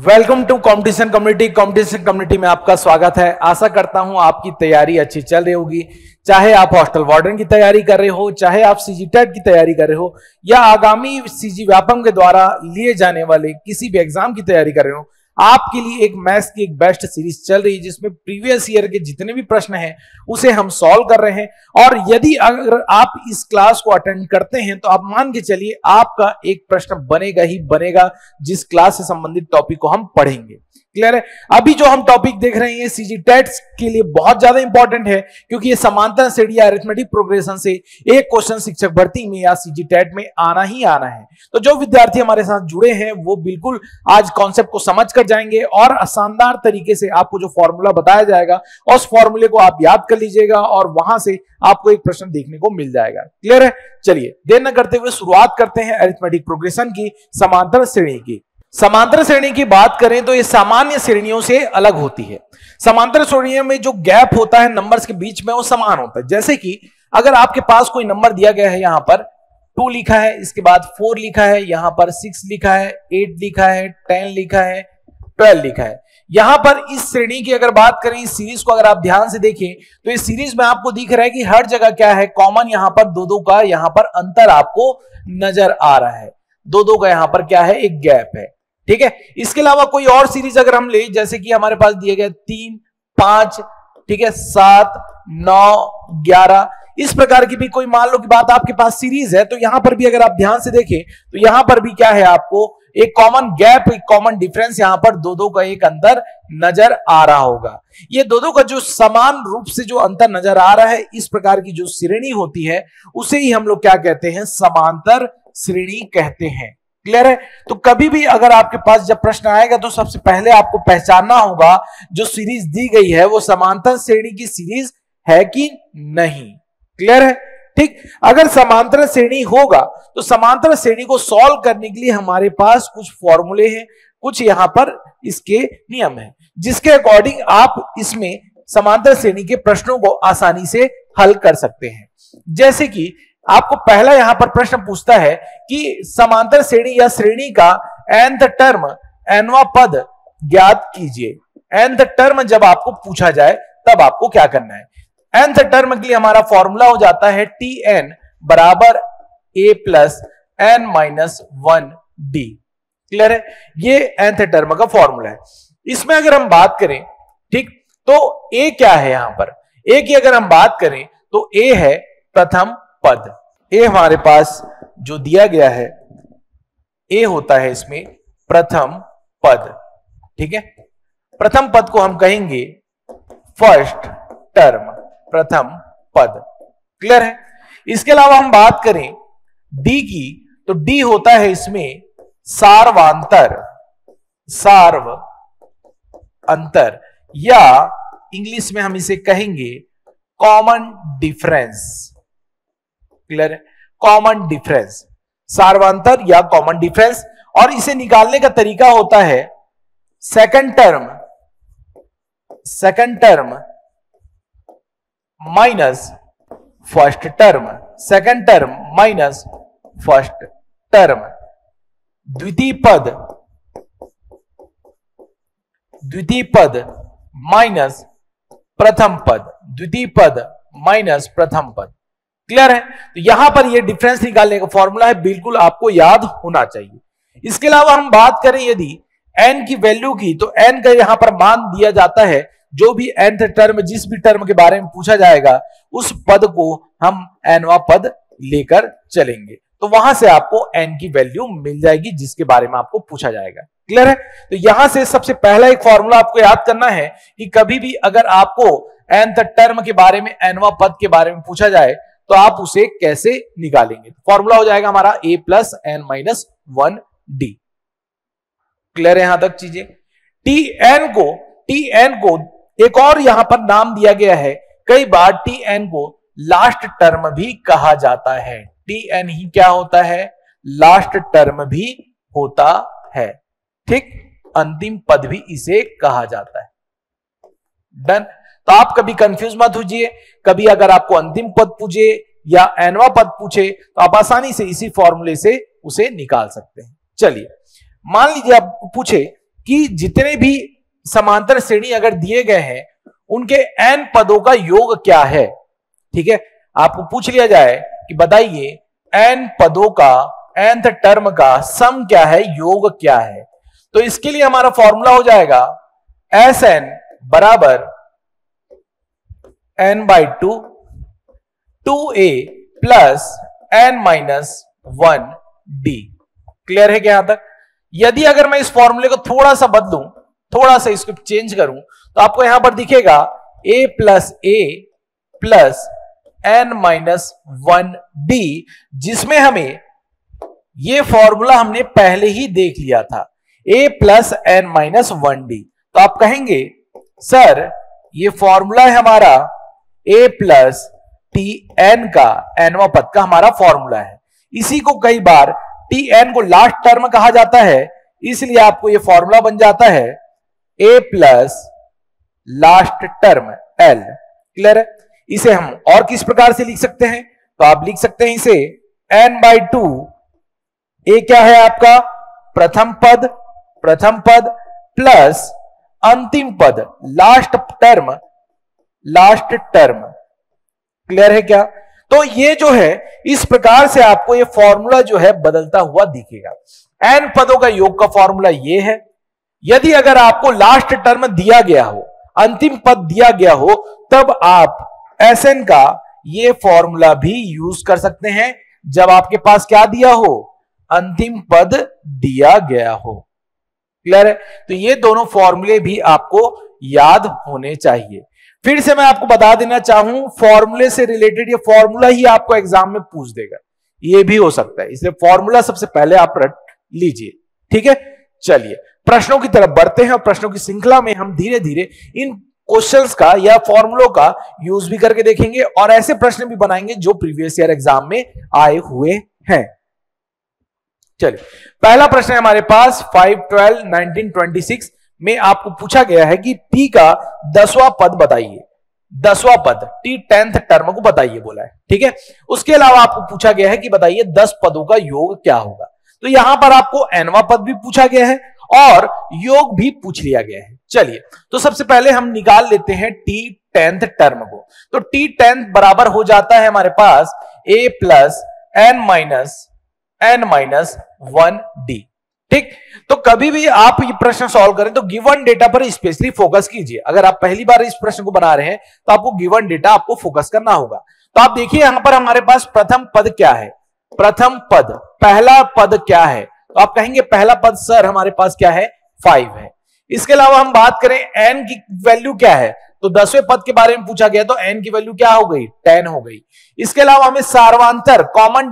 Welcome to competition community. Competition community में आपका स्वागत है। आशा करता हूं आपकी तैयारी अच्छी चल रही होगी। चाहे आप हॉस्टल वार्डन की तैयारी कर रहे हो, चाहे आप सीजी टेट की तैयारी कर रहे हो, या आगामी सीजी व्यापम के द्वारा लिए जाने वाले किसी भी एग्जाम की तैयारी कर रहे हो, आपके लिए एक मैथ्स की एक बेस्ट सीरीज चल रही है जिसमें प्रीवियस ईयर के जितने भी प्रश्न हैं उसे हम सॉल्व कर रहे हैं। और यदि अगर आप इस क्लास को अटेंड करते हैं तो आप मान के चलिए आपका एक प्रश्न बनेगा ही बनेगा जिस क्लास से संबंधित टॉपिक को हम पढ़ेंगे। क्लियर है? अभी जो हम टॉपिक देख रहे हैं सीजी टेट्स के लिए बहुत ज्यादा इंपॉर्टेंट है, क्योंकि ये समांतर श्रेणी या अरिथमेटिक प्रोग्रेशन से एक क्वेश्चन शिक्षक भर्ती में या सीजी टेट में आना ही आना है। तो जो विद्यार्थी हमारे साथ जुड़े हैं वो बिल्कुल आज कॉन्सेप्ट को समझ कर जाएंगे और शानदार तरीके से आपको जो फॉर्मूला बताया जाएगा उस फॉर्मूले को आप याद कर लीजिएगा और वहां से आपको एक प्रश्न देखने को मिल जाएगा। क्लियर है? चलिए देर न करते हुए शुरुआत करते हैं अरिथमेटिक प्रोग्रेशन की समांतर श्रेणी की। समांतर श्रेणी की बात करें तो ये सामान्य श्रेणियों से अलग होती है। समांतर श्रेणियों में जो गैप होता है नंबर्स के बीच में वो समान होता है। जैसे कि अगर आपके पास कोई नंबर दिया गया है, यहां पर 2 लिखा है, इसके बाद 4 लिखा है, यहां पर 6 लिखा है, 8 लिखा है, 10 लिखा है, 12 लिखा है। यहां पर इस श्रेणी की अगर बात करें, इस सीरीज को अगर आप ध्यान से देखें तो इस सीरीज में आपको दिख रहा है कि हर जगह क्या है कॉमन, यहां पर दो का यहां पर अंतर आपको नजर आ रहा है। दो का यहां पर क्या है, एक गैप है। ठीक है? इसके अलावा कोई और सीरीज अगर हम ले, जैसे कि हमारे पास दिए गए 3, 5, ठीक है, 7, 9, 11, इस प्रकार की भी कोई मान लो कि बात आपके पास सीरीज है, तो यहां पर भी अगर आप ध्यान से देखें तो यहां पर भी क्या है, आपको एक कॉमन गैप, एक कॉमन डिफरेंस, यहां पर दो का एक अंतर नजर आ रहा होगा। ये दो का जो समान रूप से जो अंतर नजर आ रहा है, इस प्रकार की जो श्रेणी होती है उसे ही हम लोग क्या कहते हैं, समांतर श्रेणी कहते हैं। क्लियर है? तो कभी भी अगर आपके पास जब प्रश्न आएगा तो सबसे पहले आपको पहचानना होगा जो सीरीज दी गई है वो समांतर श्रेणी की सीरीज है कि नहीं। क्लियर है? ठीक। अगर समांतर श्रेणी होगा तो समांतर श्रेणी को सॉल्व करने के लिए हमारे पास कुछ फॉर्मूले हैं, कुछ यहां पर इसके नियम हैं, जिसके अकॉर्डिंग आप इसमें समांतर श्रेणी के प्रश्नों को आसानी से हल कर सकते हैं। जैसे कि आपको पहला यहां पर प्रश्न पूछता है कि समांतर श्रेणी या श्रेणी का nth टर्म nवां पद ज्ञात कीजिए। nth टर्म जब आपको पूछा जाए तब आपको क्या करना है। nth टर्म के लिए हमारा फॉर्मूला हो जाता है tn बराबर a plus n minus 1d। Clear है? ये nth टर्म का फॉर्मूला है। इसमें अगर हम बात करें, ठीक, तो a क्या है, यहां पर a की अगर हम बात करें तो a है प्रथम पद। ए हमारे पास जो दिया गया है ए होता है इसमें प्रथम पद। ठीक है? प्रथम पद को हम कहेंगे फर्स्ट टर्म, प्रथम पद। क्लियर है? इसके अलावा हम बात करें डी की तो डी होता है इसमें सार्वांतर, सार्व अंतर, या इंग्लिश में हम इसे कहेंगे कॉमन डिफरेंस। क्लियर है? कॉमन डिफरेंस, सार्वांतर या कॉमन डिफरेंस। और इसे निकालने का तरीका होता है second term minus first term, second term minus first term, द्वितीय पद माइनस प्रथम पद, द्वितीय पद माइनस प्रथम पद। क्लियर है? तो यहां पर ये डिफरेंस निकालने का फॉर्मूला है, बिल्कुल आपको याद होना चाहिए। इसके अलावा हम बात करें यदि n की वैल्यू की, तो n का यहां पर मान दिया जाता है, जो भी nth टर्म, जिस भी टर्म के बारे में पूछा जाएगा उस पद को हम nवां पद लेकर चलेंगे, तो वहां से आपको n की वैल्यू मिल जाएगी जिसके बारे में आपको पूछा जाएगा। क्लियर है? तो यहां से सबसे पहला एक फॉर्मूला आपको याद करना है कि कभी भी अगर आपको nth टर्म के बारे में, nवां पद के बारे में पूछा जाए तो आप उसे कैसे निकालेंगे। फॉर्मूला हो जाएगा हमारा a plus n minus 1d। Clear है यहां तक चीजें? tn को एक और यहां पर नाम दिया गया है, कई बार tn को लास्ट टर्म भी कहा जाता है। tn ही क्या होता है, लास्ट टर्म भी होता है। ठीक, अंतिम पद भी इसे कहा जाता है। डन? तो आप कभी कंफ्यूज मत होइए, कभी अगर आपको अंतिम पद पूछे या nवां पद पूछे तो आप आसानी से इसी फॉर्मूले से उसे निकाल सकते हैं। चलिए मान लीजिए आप पूछे कि जितने भी समांतर श्रेणी अगर दिए गए हैं उनके n पदों का योग क्या है। ठीक है, आपको पूछ लिया जाए कि बताइए n पदों का nth टर्म का सम क्या है, योग क्या है, तो इसके लिए हमारा फॉर्मूला हो जाएगा Sn बराबर n/2 2a plus n-1d। Clear है क्या यहां तक? यदि अगर मैं इस फॉर्मूले को थोड़ा सा बदलूं, थोड़ा सा इसको चेंज करूं, तो आपको यहां पर दिखेगा a प्लस n-1d, जिसमें हमें ये फॉर्मूला हमने पहले ही देख लिया था, a प्लस n-1d। तो आप कहेंगे सर ये फॉर्मूला है हमारा a प्लस tn का, nवां पद का हमारा फॉर्मूला है। इसी को कई बार tn को लास्ट टर्म कहा जाता है, इसलिए आपको ये फॉर्मूला बन जाता है a plus last term l। Clear है? इसे हम और किस प्रकार से लिख सकते हैं, तो आप लिख सकते हैं इसे n/2, a क्या है आपका प्रथम पद प्लस अंतिम पद लास्ट टर्म। क्लियर है क्या? तो ये जो है इस प्रकार से आपको ये फॉर्मूला जो है बदलता हुआ दिखेगा। n पदों का योग का फॉर्मूला ये है। यदि अगर आपको लास्ट टर्म दिया गया हो, अंतिम पद दिया गया हो, तब आप Sn का ये फॉर्मूला भी यूज कर सकते हैं जब आपके पास क्या दिया हो, अंतिम पद दिया गया हो। क्लियर है? तो ये दोनों फॉर्मूले भी आपको याद होने चाहिए। फिर से मैं आपको बता देना चाहूं, फॉर्मूले से रिलेटेड ये फॉर्मूला ही आपको एग्जाम में पूछ देगा, ये भी हो सकता है, इसलिए फॉर्मूला सबसे पहले आप रट लीजिए। ठीक है, चलिए प्रश्नों की तरफ बढ़ते हैं और प्रश्नों की श्रृंखला में हम धीरे धीरे इन क्वेश्चंस का या फॉर्मूलों का यूज भी करके देखेंगे और ऐसे प्रश्न भी बनाएंगे जो प्रीवियस ईयर एग्जाम में आए हुए हैं। चलिए पहला प्रश्न है हमारे पास 5/12/1926 में आपको पूछा गया है कि t का 10वां पद बताइए, 10वां पद t 10th टर्म को बताइए बोला है। ठीक है, उसके अलावा आपको पूछा गया है कि बताइए 10 पदों का योग क्या होगा। तो यहां पर आपको nवां पद भी पूछा गया है और योग भी पूछ लिया गया है। चलिए तो सबसे पहले हम निकाल लेते हैं t 10th टर्म को। तो t 10th बराबर हो जाता है हमारे पास a प्लस n-1d। ठीक, तो कभी भी आप ये प्रश्न सॉल्व करें तो गिवन डेटा पर स्पेशली फोकस कीजिए। अगर आप पहली बार इस प्रश्न को बना रहे हैं तो आपको गिवन डेटा आपको फोकस करना होगा। तो आप देखिए यहां पर हमारे पास प्रथम पद क्या है, प्रथम पद पहला पद क्या है, तो आप कहेंगे पहला पद सर हमारे पास क्या है 5 है। इसके अलावा हम बात करें n की वैल्यू क्या है, तो 10वें पद के बारे में पूछा गया तो n की वैल्यू क्या हो गई 10 हो गई। इसके अलावा हमें सार्वंतर कॉमन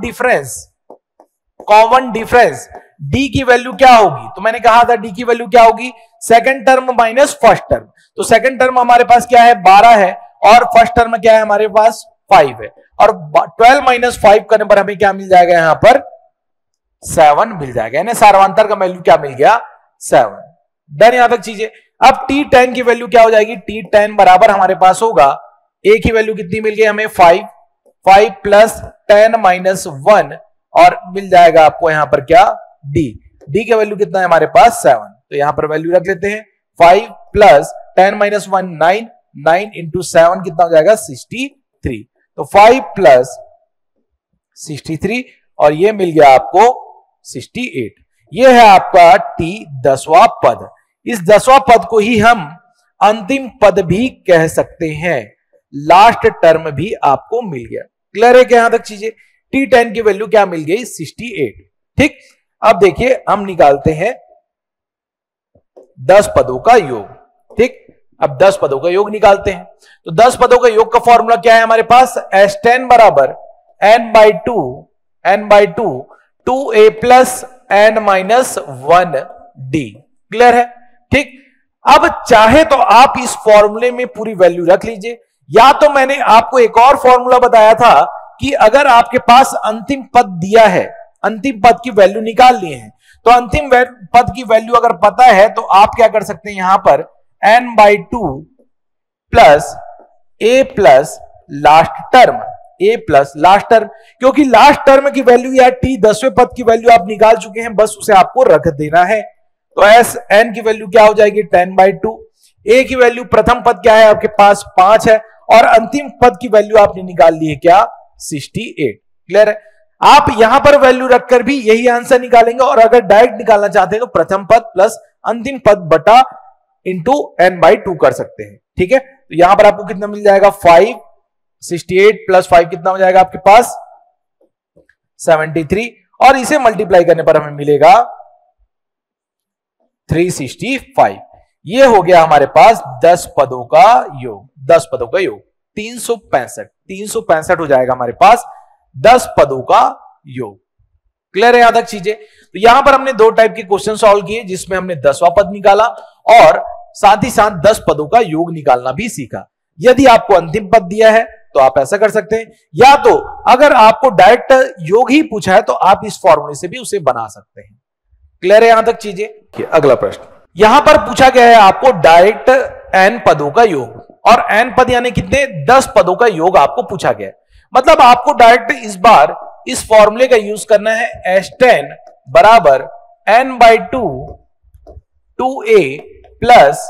डिफरेंस d की वैल्यू क्या होगी, तो मैंने कहा था d की वैल्यू क्या होगी second term minus first term. तो सेकंड टर्म हमारे पास क्या है 12 है और फर्स्ट टर्म क्या है हमारे पास 5 है, और 12 माइनस 5 करने पर हमें क्या मिल जाएगा यहां पर 7 मिल जाएगा, यानी सार्वंतर का वैल्यू क्या मिल गया 7। डन यहां तक चीजें। अब t10 की वैल्यू क्या हो जाएगी, t10 बराबर हमारे पास होगा a की वैल्यू कितनी मिल गई हमें 5 प्लस 10 माइनस 1 और मिल जाएगा आपको यहां पर क्या d की वैल्यू कितना है हमारे पास 7। तो यहां पर वैल्यू रख लेते हैं 5 प्लस 10 माइनस 1 9 इंटू 7 कितना हो जाएगा 63। तो 5 प्लस 63 और ये मिल गया आपको 68। ये है आपका t 10वां पद। इस 10वां पद को ही हम अंतिम पद भी कह सकते हैं, लास्ट टर्म भी आपको मिल गया। क्लियर है क्या यहां तक चीजें? t10 की वैल्यू क्या मिल गई 68। ठीक, अब देखिए हम निकालते हैं 10 पदों का योग। ठीक, अब 10 पदों का योग निकालते हैं। तो 10 पदों का योग का फॉर्मूला क्या है हमारे पास, S10 बराबर n/2 2a plus n-1d। Clear है? ठीक, अब चाहे तो आप इस फॉर्मूले में पूरी वैल्यू रख लीजिए, या तो मैंने आपको एक और फॉर्मूला बताया था कि अगर आपके पास अंतिम पद दिया है, अंतिम पद की वैल्यू निकाल लिए हैं, तो अंतिम पद की वैल्यू अगर पता है तो आप क्या कर सकते हैं यहां पर n/2 plus a plus last term, a plus last term, क्योंकि लास्ट टर्म की वैल्यू या t 10वें पद की वैल्यू आप निकाल चुके हैं, बस उसे आपको रख देना है। तो एस एन की वैल्यू क्या हो जाएगी 10/2। ए की वैल्यू प्रथम पद क्या है आपके पास 5 है और अंतिम पद की वैल्यू आपने निकाल ली है क्या 68। क्लियर है। आप यहां पर वैल्यू रखकर भी यही आंसर निकालेंगे और अगर डायरेक्ट निकालना चाहते हैं तो प्रथम पद प्लस अंतिम पद बटा इंटू n/2 कर सकते हैं। ठीक है, तो यहां पर आपको कितना मिल जाएगा 5, 68 प्लस 5 कितना हो जाएगा आपके पास 73 और इसे मल्टीप्लाई करने पर हमें मिलेगा 365। ये हो गया हमारे पास 10 पदों का योग, 10 पदों का योग 365 हो जाएगा हमारे पास 10 पदों का योग। क्लियर है यहां तक चीजें। तो यहां पर हमने दो टाइप के क्वेश्चन सॉल्व किए जिसमें हमने 10वां पद निकाला और साथ ही साथ 10 पदों का योग निकालना भी सीखा। यदि आपको अंतिम पद दिया है तो आप ऐसा कर सकते हैं, या तो अगर आपको डायरेक्ट योग ही पूछा है तो आप इस फॉर्मूले से भी उसे बना सकते हैं। क्लियर है यहां तक चीजें। अगला प्रश्न यहां पर पूछा गया है आपको डायरेक्ट n पदों का योग और n पद यानी कितने 10 पदों का योग आपको पूछा गया है। मतलब आपको डायरेक्ट इस बार इस फॉर्मूले का यूज करना है S10 बराबर n/2 2a प्लस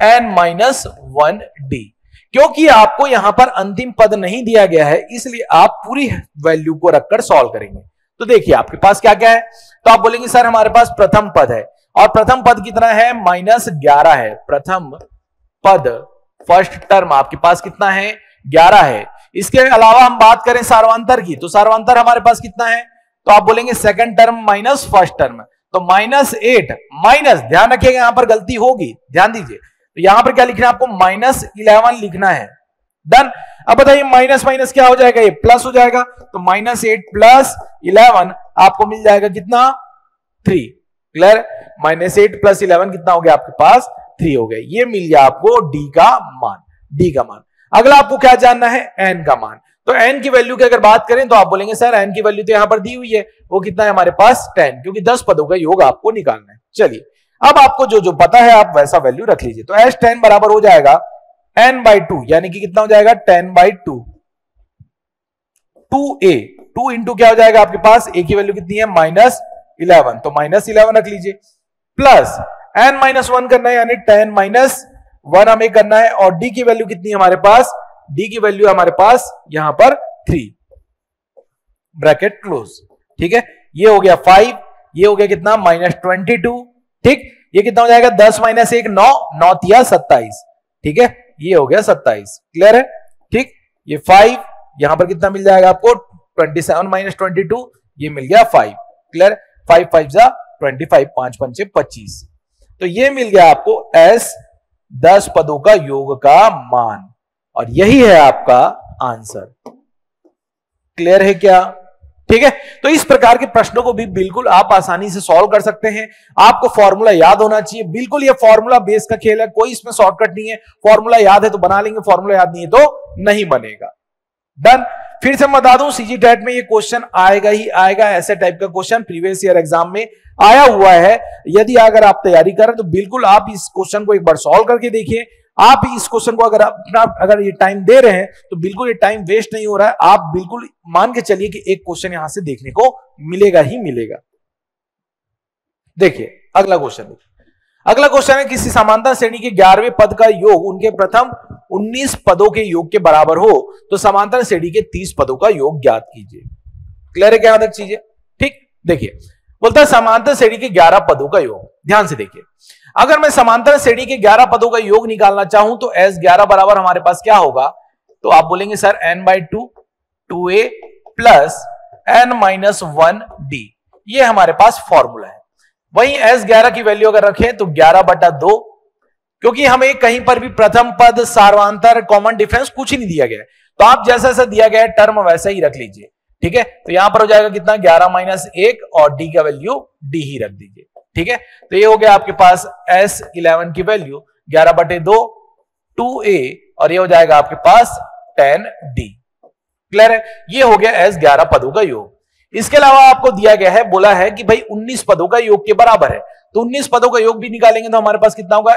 n-1d। क्योंकि आपको यहां पर अंतिम पद नहीं दिया गया है इसलिए आप पूरी वैल्यू को रखकर सॉल्व करेंगे। तो देखिए आपके पास क्या क्या है, तो आप बोलेंगे सर हमारे पास प्रथम पद है और प्रथम पद कितना है -11 है। प्रथम पद फर्स्ट टर्म आपके पास कितना है 11 है। इसके अलावा हम बात करें सार्वंतर की तो सार्वंतर हमारे पास कितना है, तो आप बोलेंगे second term minus first term, तो -8 माइनस, ध्यान रखिएगा यहां पर गलती होगी, ध्यान दीजिए। तो यहां पर क्या लिखना है आपको -11 लिखना है। डन। अब बताइए माइनस माइनस क्या हो जाएगा, ये प्लस हो जाएगा, तो -8 प्लस 11 आपको मिल जाएगा कितना 3। क्लियर। -8 प्लस 11 कितना हो गया आपके पास 3 हो गया। ये मिल गया आपको डी का मान। अगला आपको क्या जानना है n का मान। तो n की वैल्यू की अगर बात करें तो आप बोलेंगे सर n की वैल्यू तो यहां पर दी हुई है, वो कितना है हमारे पास 10, क्योंकि 10 पदों का योग आपको निकालना है। चलिए अब आपको जो जो पता है आप वैसा वैल्यू रख लीजिए। तो S10 बराबर हो जाएगा n/2 यानी कि कितना हो जाएगा 10/2 2a 2 इंटू क्या हो जाएगा आपके पास a की वैल्यू कितनी है -11, तो -11 रख लीजिए प्लस n-1 करना है यानी 10-1 हमें करना है और d की वैल्यू कितनी है हमारे पास, d की वैल्यू हमारे पास यहां पर 3 ब्रैकेट क्लोज। ठीक है, ये हो गया 5, ये हो गया कितना -22। ठीक, ये कितना हो जाएगा 10 - 1 9 9 तिया 27। ठीक है, ये हो गया 27। क्लियर है। ठीक, ये 5 यहां पर कितना मिल जाएगा आपको 27 - 22, ये मिल गया 5। क्लियर। 5 × 5 = 25, 5 × 5 = 25। तो ये मिल गया आपको S 10 पदों का योग का मान और यही है आपका आंसर। क्लियर है क्या। ठीक है, तो इस प्रकार के प्रश्नों को भी बिल्कुल आप आसानी से सॉल्व कर सकते हैं। आपको फॉर्मूला याद होना चाहिए, बिल्कुल ये फॉर्मूला बेस का खेल है, कोई इसमें शॉर्टकट नहीं है। फॉर्मूला याद है तो बना लेंगे, फॉर्मूला याद नहीं है तो नहीं बनेगा। डन। फिर से मैं बता दूं सीजी टेट में ये क्वेश्चन आएगा ही आएगा, ऐसे टाइप का क्वेश्चन प्रीवियस ईयर एग्जाम में आया हुआ है। यदि अगर आप तैयारी कर रहे हैं तो बिल्कुल आप इस क्वेश्चन को एक बार सॉल्व करके देखिए। आप इस क्वेश्चन को अगर ये टाइम दे रहे हैं तो बिल्कुल ये टाइम वेस्ट नहीं हो रहा है। आप बिल्कुल मान के चलिए कि एक क्वेश्चन यहां से देखने को मिलेगा ही मिलेगा। देखिए अगला क्वेश्चन है किसी समांतर श्रेणी के 11वें पद का योग उनके प्रथम 19 पदों के योग के बराबर हो तो समांतर श्रेणी के 30 पदों का योग ज्ञात कीजिए। क्लियर है क्या तक चीजें। ठीक, देखिए बोलता है समांतर श्रेणी के 11 पदों का योग। ध्यान से देखिए, अगर मैं समांतर श्रेणी के 11 पदों का योग निकालना चाहूं तो S11 बराबर हमारे पास क्या होगा, तो आप बोलेंगे sir n/2 2a plus n-1d, ये हमारे पास फॉर्मूला है। वहीं S11 की वैल्यू अगर रखें तो 11/2, क्योंकि हमें कहीं पर भी प्रथम पद सार्वंतर कॉमन डिफरेंस कुछ ही नहीं दिया गया है, तो आप जैसा जैसा दिया गया है टर्म वैसा ही रख लीजिए। ठीक है, तो यहां पर हो जाएगा कितना 11 - 1 और d का वैल्यू d ही रख दीजिए। ठीक है, तो ये हो गया आपके पास S11 की वैल्यू 11/2 2a और ये हो जाएगा आपके पास 10d। क्लियर है, ये हो गया S11 पदों का योग। इसके अलावा आपको दिया गया है, बोला है कि भाई 19 पदों का योग के बराबर है, तो 19 पदों का योग भी निकालेंगे तो हमारे पास कितना होगा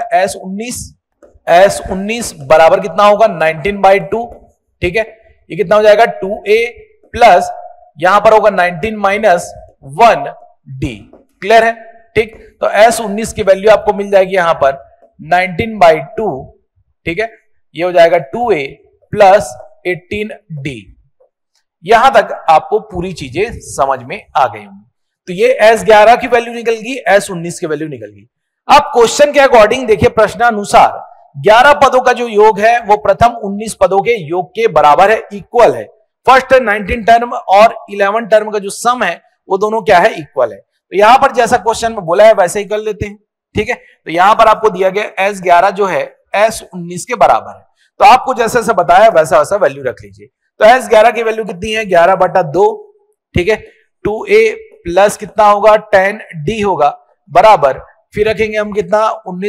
S19 बराबर कितना होगा 19/2। ठीक है, ये कितना हो जाएगा 2a प्लस यहां पर होगा 19 - 1d। क्लियर है, ठीक, तो S19 की वैल्यू आपको मिल जाएगी यहां पर 19/2, ठीक है, ये हो जाएगा 2A प्लस 18D। यहां तक आपको पूरी चीजें समझ में आ गई होंगी। तो ये S11 की वैल्यू निकल गई, S19 की वैल्यू निकल गई। अब क्वेश्चन के अकॉर्डिंग देखिए, प्रश्नानुसार 11 पदों का जो योग है वो प्रथम 19 पदों के योग के बराबर है, इक्वल है। फर्स्ट 19 टर्म और 11 टर्म का जो सम है वो दोनों क्या है, इक्वल है। तो यहां पर जैसा क्वेश्चन में बोला है वैसे ही कर लेते हैं, ठीक है। तो यहां पर आपको दिया गया S11 जो है S19 के बराबर है, तो आपको जैसा जैसा बताया वैसा वैसा वैल्यू रख लीजिए। तो S11 की वैल्यू कितनी है, 11/2, ठीक है। 2A प्लस कितना होगा, 10D होगा, बराबर फिर रखेंगे हम कितना,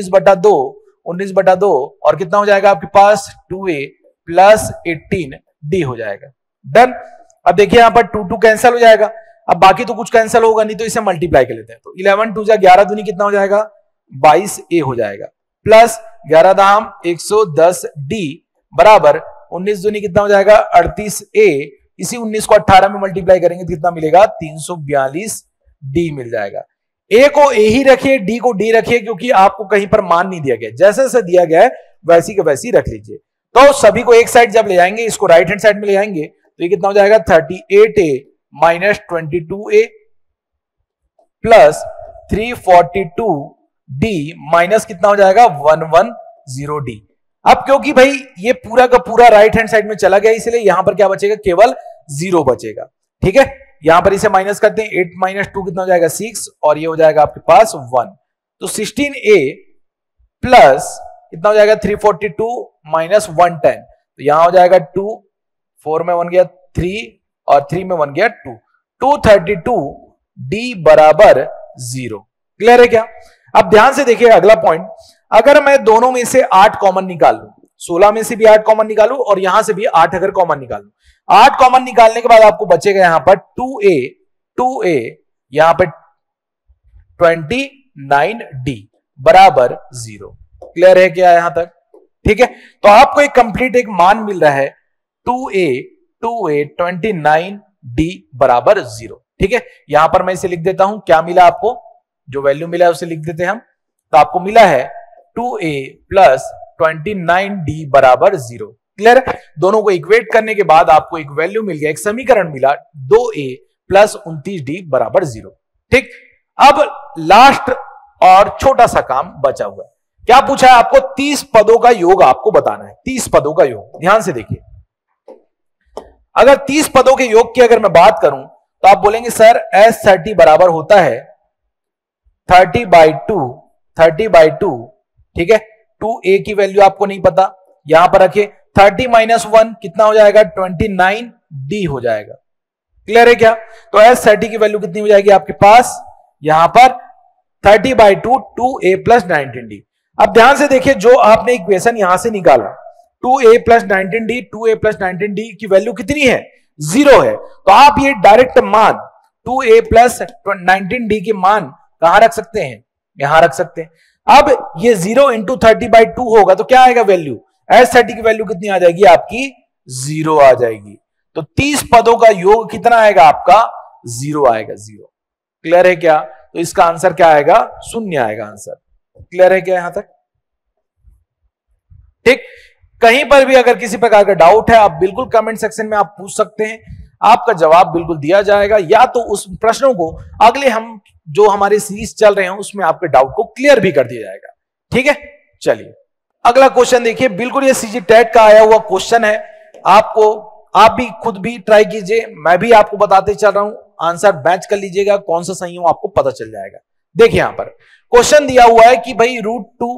19/2 और कितना हो जाएगा आपके पास 2A प्लस 18D हो जाएगा। डन। अब देखिए यहां पर 2 कैंसिल हो जाएगा, अब बाकी तो कुछ कैंसिल होगा नहीं, तो इसे मल्टीप्लाई कर लेते हैं। तो 11 2 11 दूनी कितना हो जाएगा, 22A हो जाएगा, प्लस 11 दाम 110D बराबर 19 दूनी कितना हो जाएगा, 38A। इसी 19 को 18 में मल्टीप्लाई करेंगे तो कितना मिलेगा, 342D मिल जाएगा। A को A ही रखिए, D को D रखिए, क्योंकि आपको कहीं पर मान नहीं दिया गया, जैसे जैसे दिया गया है वैसी के वैसी रख लीजिए। तो सभी को एक साइड जब ले जाएंगे, इसको राइट हैंड साइड में ले जाएंगे तो ये कितना हो जाएगा, 38A minus 22A plus 342D minus कितना हो जाएगा, 110D। अब क्योंकि भाई ये पूरा का पूरा राइट हैंड साइड में चला गया, इसलिए यहां पर क्या बचेगा, केवल 0 बचेगा, ठीक है। यहां पर इसे माइनस करते हैं, 8 माइनस 2 कितना हो जाएगा, 6, और ये हो जाएगा आपके पास 1। तो 16A प्लस कितना हो जाएगा, 342 माइनस 110, तो यहां हो जाएगा 2, 4 में 1 गया 3 और 3 में 1 गया 2, 232D बराबर 0। क्लियर है क्या? अब ध्यान से देखिए अगला पॉइंट, अगर मैं दोनों में से 8 कॉमन निकाल लूं, 16 में से भी 8 कॉमन निकालूं और यहां से भी 8 अगर कॉमन निकालूं, 8 कॉमन निकालने के बाद आपको बचेगा यहां पर 2A यहां पर 29D बराबर 0। क्लियर है क्या यहां तक? ठीक है, तो आपको एक कंप्लीट एक मान मिल रहा है 2A 29D बराबर 0। ठीक है, यहां पर मैं इसे लिख देता हूं, क्या मिला आपको, जो वैल्यू मिला है उसे लिख देते हैं हम। तो आपको मिला है 2A प्लस 29D बराबर 0। क्लियर है, दोनों को इक्वेट करने के बाद आपको एक वैल्यू मिल गया, एक समीकरण मिला 2A प्लस 29D बराबर 0। ठीक, अब लास्ट और छोटा सा काम बचा हुआ है। क्या पूछा है आपको, 30 पदों का योग आपको बताना है। 30 पदों का योग, ध्यान से देखिए, अगर 30 पदों के योग की अगर मैं बात करूं तो आप बोलेंगे सर S30 बराबर होता है 30/2। ठीक है, 2A की वैल्यू आपको नहीं पता, यहां पर रखिए 30 माइनस 1 कितना हो जाएगा, 29D हो जाएगा। क्लियर है क्या? तो S30 की वैल्यू कितनी हो जाएगी आपके पास, यहां पर 30/2 2A प्लस 19D। अब ध्यान से देखिए, जो आपने इक्वेशन यहां से निकाला 2A प्लस 19D की वैल्यू कितनी है, 0 है। तो आप ये डायरेक्ट मान 2A प्लस 19D के मान कहां रख सकते हैं, यहां रख सकते हैं। अब ये 0 इंटू 30/2 होगा तो क्या आएगा वैल्यू, S30 की वैल्यू कितनी आ जाएगी आपकी, 0 आ जाएगी। तो 30 पदों का योग कितना आएगा आपका, 0 आएगा, 0। क्लियर है क्या? तो इसका आंसर क्या आएगा, 0 आएगा आंसर। क्लियर है क्या यहां तक? ठीक, कहीं पर भी अगर किसी प्रकार का डाउट है आप बिल्कुल कमेंट सेक्शन में आप पूछ सकते हैं, आपका जवाब बिल्कुल दिया जाएगा, या तो उस प्रश्नों को अगले हम जो हमारे सीरीज चल रहे हैं उसमें आपके डाउट को क्लियर भी कर दिया जाएगा। ठीक है, चलिए अगला क्वेश्चन देखिए, बिल्कुल ये सीजी टेट का आया हुआ क्वेश्चन है। आप भी खुद भी ट्राई कीजिए, मैं भी आपको बताते चल रहा हूं, आंसर मैच कर लीजिएगा, कौन सा सही हो आपको पता चल जाएगा। देखिए यहां पर क्वेश्चन दिया हुआ है कि भाई √2,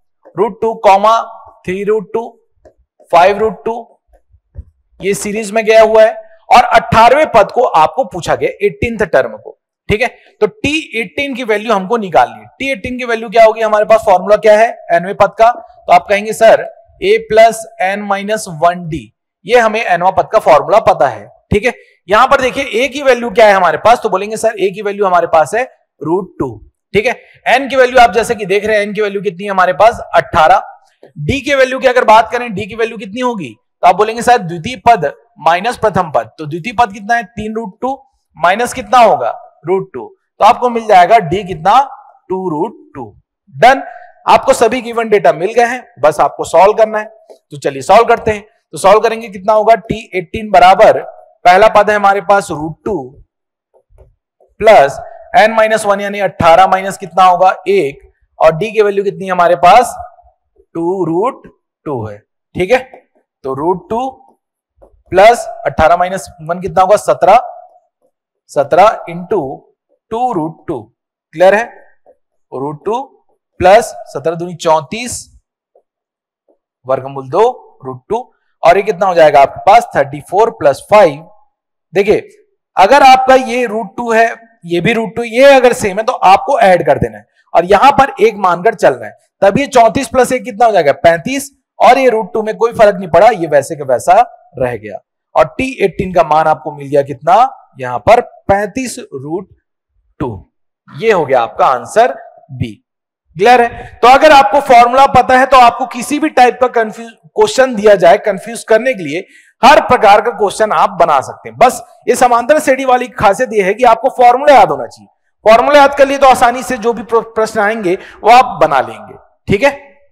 3√2, 5√2 ये सीरीज में गया हुआ है और 18वें पद को आपको पूछा गया 18th टर्म को। ठीक है, तो T18 की वैल्यू हमको निकालनी है। T18 की वैल्यू क्या होगी, हमारे पास फॉर्मूला क्या है nवें पद का, तो आप कहेंगे सर A प्लस n-1D, ये हमें nवां पद का फॉर्मूला पता है। ठीक है, यहां पर देखिए A की वैल्यू क्या है हमारे पास, तो बोलेंगे सर A की वैल्यू हमारे पास है √2। ठीक है, n की वैल्यू आप जैसे कि देख रहे हैं, n की वैल्यू कितनी है हमारे पास, 18। D की वैल्यू की अगर बात करें, D की वैल्यू कितनी होगी, तो आप बोलेंगे सर द्वितीय पद माइनस प्रथम पद, तो द्वितीय पद कितना है, 3√2 माइनस कितना होगा, √2, तो आपको मिल जाएगा D कितना, 2√2। डन। आपको सभी गिवन डेटा मिल गए हैं, बस आपको सॉल्व करना है। तो चलिए सॉल्व करते हैं। तो सॉल्व करेंगे, कितना होगा, t18 बराबर पहला पद है हमारे पास √2 प्लस n-1 यानी 18 माइनस कितना होगा 1, और d की वैल्यू कितनी है हमारे पास 2√2 है। ठीक है, तो √2 प्लस 18 माइनस 1 कितना होगा 17 इंटू 2√2। क्लियर है, √2 प्लस 17 दूनी 34 वर्गमूल 2 √2, और ये कितना हो जाएगा आपके पास 34 प्लस 5। देखिए अगर आपका ये √2 है, ये भी √2, ये अगर सेम है तो आपको ऐड कर देना है, और यहां पर एक मानकर चल रहा है, तब ये 34 प्लस 1 कितना हो जाएगा 35, और ये √2 में कोई फर्क नहीं पड़ा, ये वैसे के वैसा रह गया, और t18 का मान आपको मिल गया कितना, यहां पर 35√2। ये हो गया आपका आंसर बी। क्लियर है। तो अगर आपको फॉर्मूला पता है तो आपको किसी भी टाइप का क्वेश्चन दिया जाए कंफ्यूज करने के लिए, हर प्रकार का क्वेश्चन आप बना सकते हैं। बस ये समांतर श्रेणी वाली खासियत ये है कि आपको फॉर्मूला याद होना चाहिए। फॉर्मूला याद कर लिए तो आसानी से जो भी प्रश्न आएंगे वो आप बना लेंगे। ठीक है,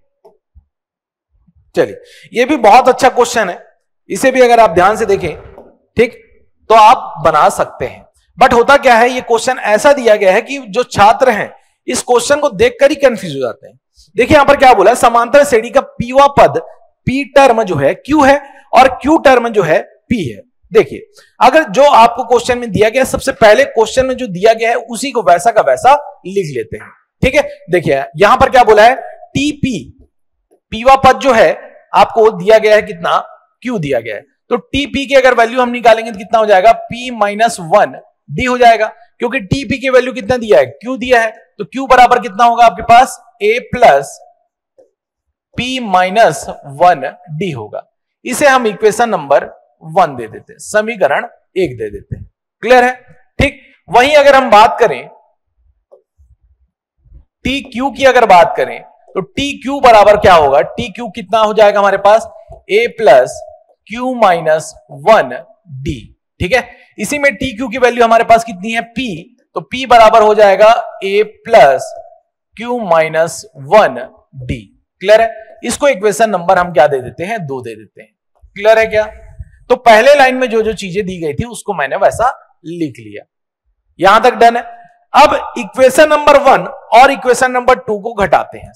चलिए ये भी बहुत अच्छा क्वेश्चन है, इसे भी अगर आप ध्यान से देखें ठीक तो आप बना सकते हैं। बट होता क्या है, ये क्वेश्चन ऐसा दिया गया है कि जो छात्र हैं इस क्वेश्चन को देखकर ही कंफ्यूज हो जाते हैं। देखिए यहां पर क्या बोला है, समांतर श्रेणी का पीवा पद पी टर्म जो है क्यू है और क्यू टर्म जो है पी है। देखिए अगर जो आपको क्वेश्चन में दिया गया, सबसे पहले क्वेश्चन में जो दिया गया है उसी को वैसा का वैसा लिख लेते हैं। ठीक है, देखिए यहां पर क्या बोला है, टीपी पीवा पद जो है आपको दिया गया है कितना, क्यू दिया गया है, तो टीपी की अगर वैल्यू हम निकालेंगे तो कितना हो जाएगा, p माइनस 1 डी हो जाएगा, क्योंकि टीपी की वैल्यू कितना दिया है, क्यू दिया है, तो क्यू बराबर कितना होगा आपके पास a plus p minus 1 D होगा। इसे हम इक्वेशन नंबर 1 दे देते हैं, समीकरण 1 दे देते हैं। क्लियर है, ठीक। वहीं अगर हम बात करें टी क्यू की, अगर बात करें तो टी क्यू बराबर क्या होगा, टी क्यू कितना हो जाएगा हमारे पास a plus Q minus 1 D. ठीक है, इसी में टी क्यू की वैल्यू हमारे पास कितनी है p, तो p बराबर हो जाएगा a plus Q minus 1 D. Clear है, इसको इक्वेशन नंबर हम क्या दे देते हैं, 2 दे देते हैं। क्लियर है क्या, तो पहले लाइन में जो जो चीजें दी गई थी उसको मैंने वैसा लिख लिया, यहां तक डन है। अब इक्वेशन नंबर 1 और इक्वेशन नंबर 2 को घटाते हैं।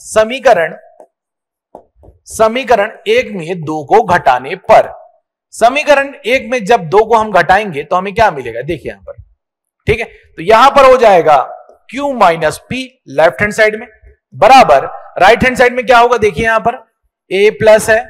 समीकरण 1 में 2 को घटाने पर, समीकरण 1 में जब 2 को हम घटाएंगे तो हमें क्या मिलेगा, देखिए यहां पर। ठीक है, तो यहां पर हो जाएगा q minus P left hand side में, बराबर राइट हैंड साइड में क्या होगा, देखिए यहां पर a प्लस है,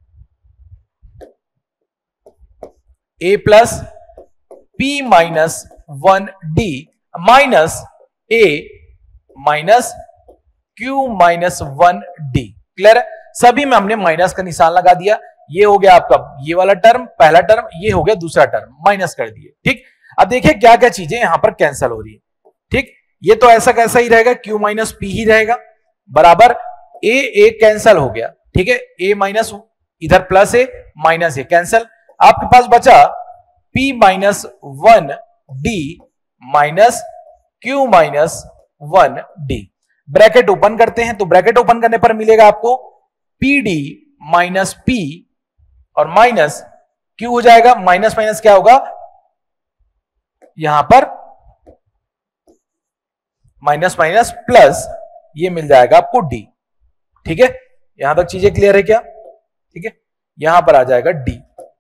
a plus p minus 1 D minus a minus q minus 1 D. Clear है, सभी में हमने माइनस का निशान लगा दिया। ये हो गया आपका ये वाला टर्म, पहला टर्म, ये हो गया दूसरा टर्म, माइनस कर दिए। ठीक, अब देखिए क्या क्या चीजें यहां पर कैंसिल हो रही है। ठीक, ये तो ऐसा कैसा ही रहेगा, q माइनस पी ही रहेगा, बराबर a कैंसिल हो गया। ठीक है, a माइनस इधर plus a minus a cancel, आपके पास बचा p minus 1 D minus q minus 1 D. Bracket open करते हैं, तो ब्रैकेट ओपन करने पर मिलेगा आपको पी डी माइनस पी और माइनस q हो जाएगा, माइनस माइनस क्या होगा यहां पर माइनस माइनस प्लस, ये मिल जाएगा आपको d। ठीक है, यहां तक चीजें क्लियर है क्या, ठीक है, यहां पर आ जाएगा d।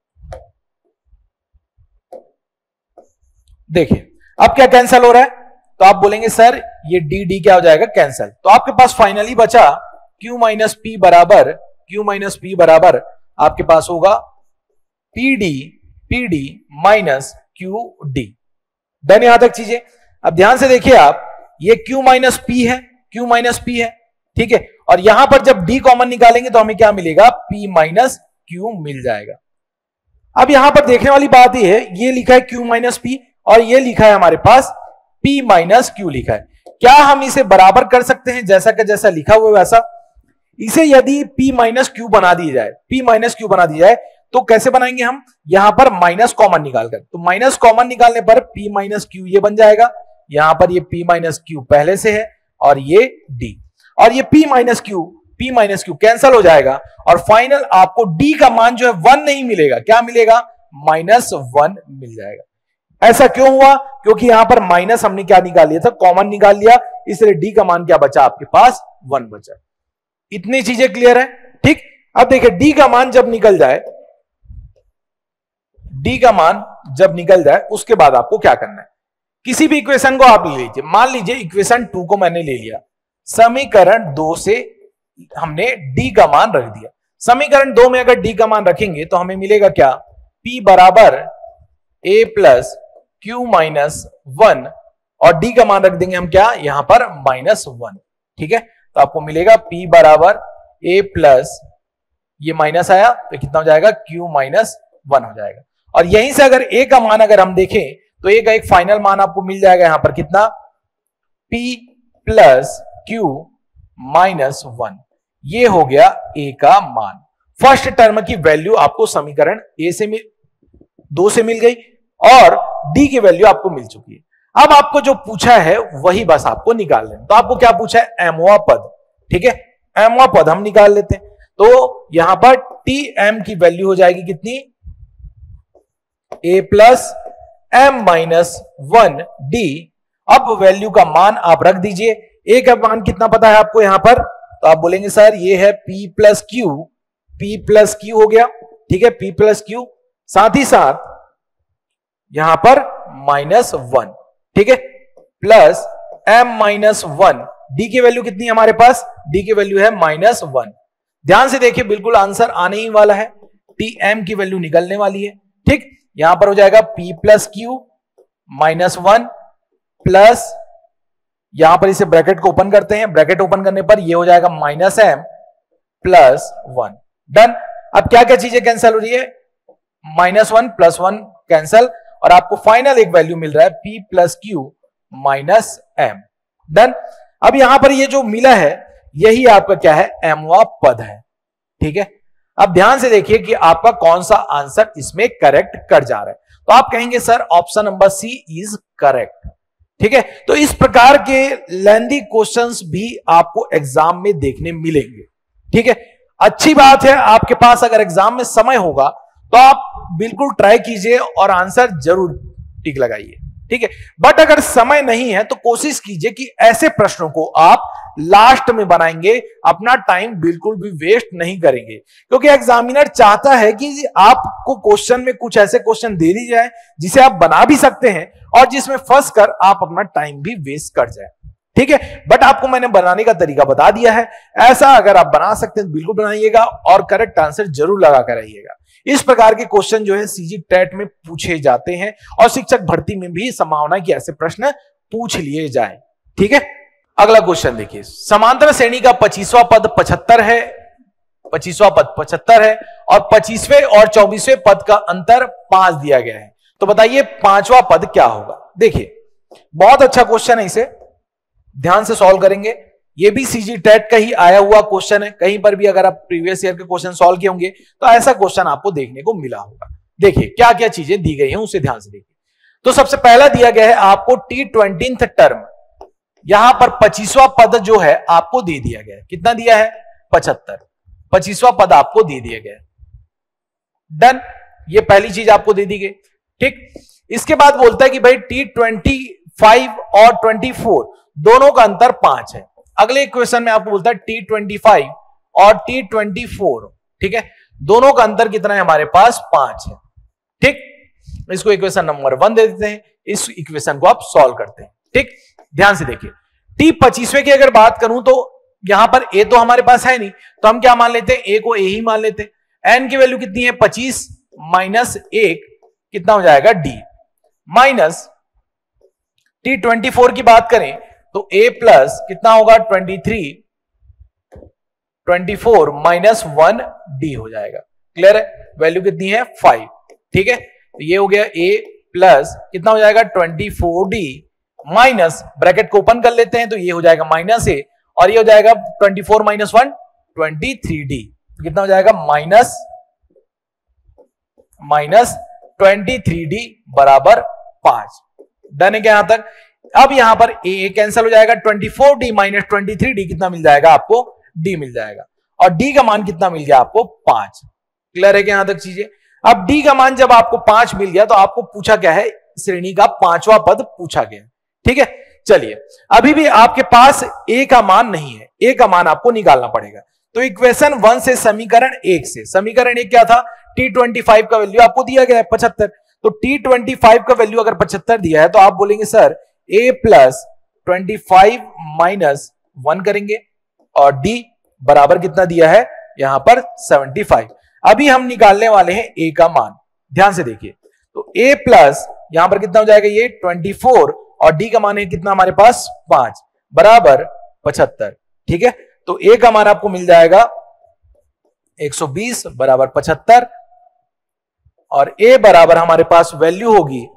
देखिए अब क्या कैंसिल हो रहा है, तो आप बोलेंगे सर ये डी क्या हो जाएगा कैंसिल, तो आपके पास फाइनली बचा q माइनस पी बराबर आपके पास होगा P D minus Q D. Then यहां तक चीजें, अब ध्यान से देखिए आप, ये q माइनस पी है, ठीक है, और यहां पर जब d कॉमन निकालेंगे तो हमें क्या मिलेगा, p माइनस क्यू मिल जाएगा। अब यहां पर देखने वाली बात यह है, ये लिखा है q माइनस पी और ये लिखा है हमारे पास p माइनस क्यू लिखा है। क्या हम इसे बराबर कर सकते हैं, जैसा का जैसा लिखा हुआ वैसा? इसे यदि p माइनस क्यू बना दी जाए, तो कैसे बनाएंगे हम, यहां पर माइनस कॉमन निकालकर, तो माइनस कॉमन निकालने पर p माइनस क्यू ये बन जाएगा, यहां पर ये p माइनस क्यू पहले से है और ये डी, और ये p माइनस क्यू कैंसल हो जाएगा और फाइनल आपको d का मान जो है 1 नहीं मिलेगा, क्या मिलेगा, -1 मिल जाएगा। ऐसा क्यों हुआ, क्योंकि यहां पर माइनस हमने क्या निकाल लिया था, कॉमन निकाल लिया, इसलिए d का मान क्या बचा आपके पास, 1 बचा। इतनी चीजें क्लियर है, ठीक। अब देखिए d का मान जब निकल जाए, d का मान जब निकल जाए उसके बाद आपको क्या करना है, किसी भी इक्वेशन को आप ले लीजिए। मान लीजिए इक्वेशन 2 को मैंने ले लिया, समीकरण 2 से हमने d का मान रख दिया। समीकरण 2 में अगर d का मान रखेंगे तो हमें मिलेगा क्या, p बराबर a प्लस क्यू माइनस 1, और d का मान रख देंगे हम क्या, यहां पर -1, ठीक है। तो आपको मिलेगा p बराबर a प्लस, ये माइनस आया तो कितना हो जाएगा, q माइनस 1 हो जाएगा। और यहीं से अगर a का मान अगर हम देखें तो a का एक फाइनल मान आपको मिल जाएगा यहां पर कितना, p प्लस q माइनस 1, ये हो गया a का मान। फर्स्ट टर्म की वैल्यू आपको समीकरण a से 2 से मिल गई और d की वैल्यू आपको मिल चुकी है। अब आपको जो पूछा है वही बस आपको निकाल लेना। तो आपको क्या पूछा है, एमवा पद, ठीक है, एमवा पद हम निकाल लेते हैं। तो यहां पर tm की वैल्यू हो जाएगी कितनी, a plus m minus 1 d। अब वैल्यू का मान आप रख दीजिए, a का मान कितना पता है आपको यहां पर, तो आप बोलेंगे सर ये है p प्लस क्यू हो गया, ठीक है, p प्लस क्यू, साथ ही साथ यहां पर -1, ठीक है, प्लस m माइनस 1, d की वैल्यू कितनी है हमारे पास, d की वैल्यू है -1। ध्यान से देखिए बिल्कुल आंसर आने ही वाला है, tm की वैल्यू निकलने वाली है, ठीक। यहां पर हो जाएगा p प्लस क्यू -1 प्लस, यहां पर इसे ब्रैकेट को ओपन करते हैं, ब्रैकेट ओपन करने पर यह हो जाएगा -m प्लस 1, डन। अब क्या क्या चीजें कैंसिल हो रही है, -1 प्लस 1 कैंसिल, और आपको फाइनल एक वैल्यू मिल रहा है p plus Q minus m, done. अब यहां पर ये जो मिला है यही आपका क्या है, एमवा पद है, ठीक है। अब ध्यान से देखिए कि आपका कौन सा आंसर इसमें करेक्ट कर जा रहा है। तो आप कहेंगे sir option number C is correct, ठीक है। तो इस प्रकार के लेंथी क्वेश्चंस भी आपको एग्जाम में देखने मिलेंगे, ठीक है। अच्छी बात है, आपके पास अगर एग्जाम में समय होगा तो आप बिल्कुल ट्राई कीजिए और आंसर जरूर टिक लगाइए, ठीक है। बट अगर समय नहीं है तो कोशिश कीजिए कि ऐसे प्रश्नों को आप लास्ट में बनाएंगे, अपना टाइम बिल्कुल भी वेस्ट नहीं करेंगे, क्योंकि एग्जामिनर चाहता है कि आपको क्वेश्चन में कुछ ऐसे क्वेश्चन दे दी जाए जिसे आप बना भी सकते हैं और जिसमें फंस कर आप अपना टाइम भी वेस्ट कर जाए, ठीक है। बट आपको मैंने बनाने का तरीका बता दिया है, ऐसा अगर आप बना सकते हैं तो बिल्कुल बनाइएगा और करेक्ट आंसर जरूर लगा कर आइएगा। इस प्रकार के क्वेश्चन जो है सीजी टेट में पूछे जाते हैं और शिक्षक भर्ती में भी संभावना कि ऐसे प्रश्न पूछ लिए जाए, ठीक है। अगला क्वेश्चन देखिए, समांतर श्रेणी का 25वां पद 75 है, 25वां पद 75 है और 25वें और 24वें पद का अंतर 5 दिया गया है। तो बताइए 5वां पद क्या होगा। देखिए बहुत अच्छा क्वेश्चन है, इसे ध्यान से सॉल्व करेंगे। ये भी सीजी टेट का ही आया हुआ क्वेश्चन है, कहीं पर भी अगर आप प्रीवियस ईयर के क्वेश्चन सॉल्व किए होंगे तो ऐसा क्वेश्चन आपको देखने को मिला होगा। देखिए क्या क्या चीजें दी गई हैं उसे ध्यान से देखिए। तो सबसे पहला दिया गया है आपको T20th टर्म, यहां पर 25वां पद जो है आपको दे दिया गया है, कितना दिया है 75, 25वां पद आपको दे दिया गया है, डन। ये पहली चीज आपको दे दी गई, ठीक। इसके बाद बोलता है कि भाई T25 और 24 दोनों का अंतर 5 है। अगले इक्वेशन में आपको बोलता है T25 और T24, ठीक है, दोनों का अंतर कितना है हमारे पास 5 है, ठीक। इसको इक्वेशन नंबर 1 दे देते हैं, इस इक्वेशन को आप सॉल्व करते हैं, ठीक। ध्यान से देखिए T25वें की अगर बात करूं तो यहां पर a तो हमारे पास है नहीं, तो हम क्या मान लेते हैं, a को a ही मान लेते हैं। n की वैल्यू कितनी है 25 माइनस 1 कितना हो जाएगा d, माइनस T24 की बात करें तो a प्लस कितना होगा 23, 24 माइनस 1 d हो जाएगा। क्लियर है, वैल्यू कितनी है 5, ठीक है। तो ये हो गया a प्लस कितना हो जाएगा 24d माइनस, ब्रैकेट को ओपन कर लेते हैं तो ये हो जाएगा माइनस a और ये हो जाएगा 24 माइनस 1 23d, तो कितना हो जाएगा माइनस 23d बराबर 5। डन है क्या यहां तक। अब यहां पर ए कैंसिल हो जाएगा, 24d माइनस 23d कितना मिल जाएगा आपको, d मिल जाएगा, और d का मान कितना मिल गया आपको 5। क्लियर है क्या यहां तक चीजें? अब d का मान जब आपको 5 मिल गया तो आपको पूछा क्या है, श्रेणी का 5वां पद पूछा गया। ठीक है, चलिए अभी भी आपके पास a का मान नहीं है, a का मान आपको निकालना पड़ेगा। तो इक्वेशन 1 से समीकरण 1 से, समीकरण 1 क्या था, t25 का वैल्यू आपको दिया गया है 75, तो t25 का वैल्यू अगर 75 दिया है तो आप बोलेंगे सर a प्लस 25 माइनस 1 करेंगे, और d बराबर कितना दिया है यहां पर 75। अभी हम निकालने वाले हैं a का मान, ध्यान से देखिए। तो a प्लस यहां पर कितना हो जाएगा ये 24, और d का मान है कितना हमारे पास 5 बराबर 75। ठीक है, तो a का मान आपको मिल जाएगा 120 बराबर 75, और a बराबर हमारे पास वैल्यू होगी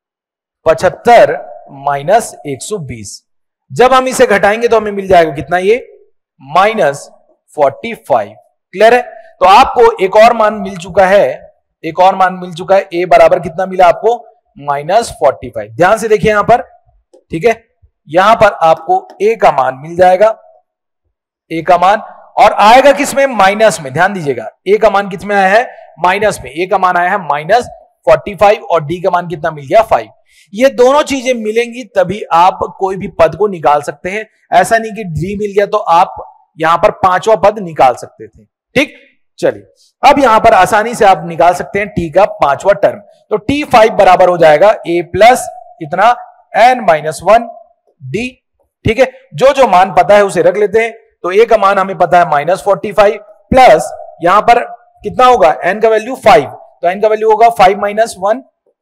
75 माइनस 120। जब हम इसे घटाएंगे तो हमें मिल जाएगा कितना, ये माइनस 45। क्लियर है? तो आपको एक और मान मिल चुका है, एक और मान मिल चुका है, a बराबर कितना मिला आपको माइनस 45। ध्यान से देखिए यहां पर, ठीक है, यहां पर आपको a का मान मिल जाएगा, a का मान, और आएगा किसमें, माइनस में। ध्यान दीजिएगा a का मान किसमें आया है, माइनस में। a का मान आया है माइनस 45, और d का मान कितना मिल गया 5। ये दोनों चीजें मिलेंगी तभी आप कोई भी पद को निकाल सकते हैं। ऐसा नहीं कि d मिल गया तो आप यहां पर 5वां पद निकाल सकते थे। ठीक, चलिए अब यहां पर आसानी से आप निकाल सकते हैं t का 5वां टर्म। तो t5 बराबर हो जाएगा a प्लस कितना n माइनस 1 d। ठीक है, जो जो मान पता है उसे रख लेते हैं। तो a का मान हमें पता है माइनस 45, प्लस यहां पर कितना होगा, n का वैल्यू 5, तो n का वैल्यू होगा 5 माइनस 1,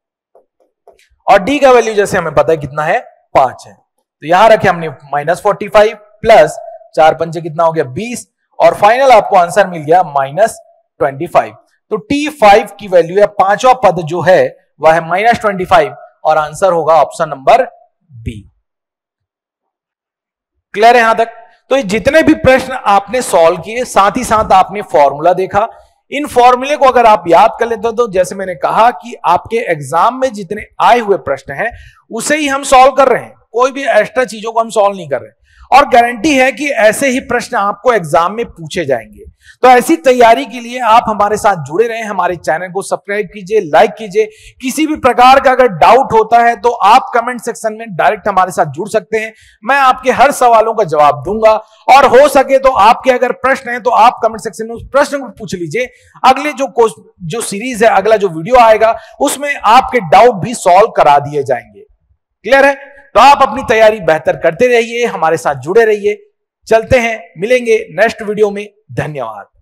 और d का वैल्यू जैसे हमें पता है कितना है 5 है। तो यहां रखे हमने माइनस 45 प्लस 4 पंचे कितना हो गया 20, और फाइनल आपको आंसर मिल गया माइनस 25। तो t5 की वैल्यू या 5वां पद जो है वह है माइनस 25, और आंसर होगा ऑप्शन नंबर बी। क्लियर है यहां तक? तो ये जितने भी प्रश्न आपने सॉल्व किए, साथ ही साथ आपने फॉर्मूला देखा। इन फॉर्मूले को अगर आप याद कर लेते हो तो जैसे मैंने कहा कि आपके एग्जाम में जितने आए हुए प्रश्न हैं उसे ही हम सॉल्व कर रहे हैं, कोई भी एक्स्ट्रा चीजों को हम सॉल्व नहीं कर रहे, और गारंटी है कि ऐसे ही प्रश्न आपको एग्जाम में पूछे जाएंगे। तो ऐसी तैयारी के लिए आप हमारे साथ जुड़े रहें, हमारे चैनल को सब्सक्राइब कीजिए, लाइक कीजिए। किसी भी प्रकार का अगर डाउट होता है तो आप कमेंट सेक्शन में डायरेक्ट हमारे साथ जुड़ सकते हैं, मैं आपके हर सवालों का जवाब दूंगा। और हो सके तो आपके अगर प्रश्न है तो आप कमेंट सेक्शन में उस प्रश्न को पूछ लीजिए। अगले जो सीरीज है, अगला जो वीडियो आएगा उसमें आपके डाउट भी सॉल्व करा दिए जाएंगे। क्लियर है? तो आप अपनी तैयारी बेहतर करते रहिए, हमारे साथ जुड़े रहिए। चलते हैं, मिलेंगे नेक्स्ट वीडियो में। धन्यवाद।